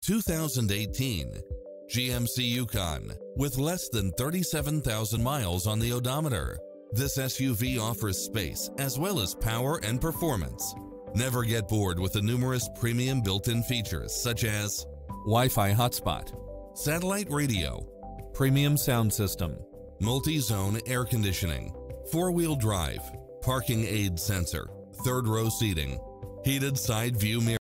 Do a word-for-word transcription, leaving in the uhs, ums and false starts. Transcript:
two thousand eighteen G M C Yukon with less than thirty-seven thousand miles on the odometer. This S U V offers space as well as power and performance. Never get bored with the numerous premium built-in features such as Wi-Fi hotspot, satellite radio, premium sound system, multi-zone air conditioning, four-wheel drive, parking aid sensor, third row seating, heated side view mirror.